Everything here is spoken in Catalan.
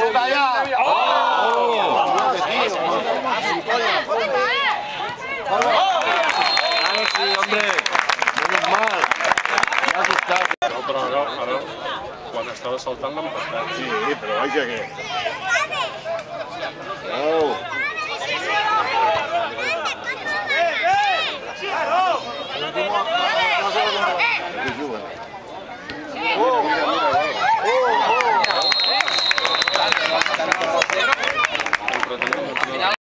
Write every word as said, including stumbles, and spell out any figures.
¡Está ya! Sí, hombre, menos mal. Me ha asustado. No, però ara, ara, quan estava saltant l'han empatat. Sí, però vaja que...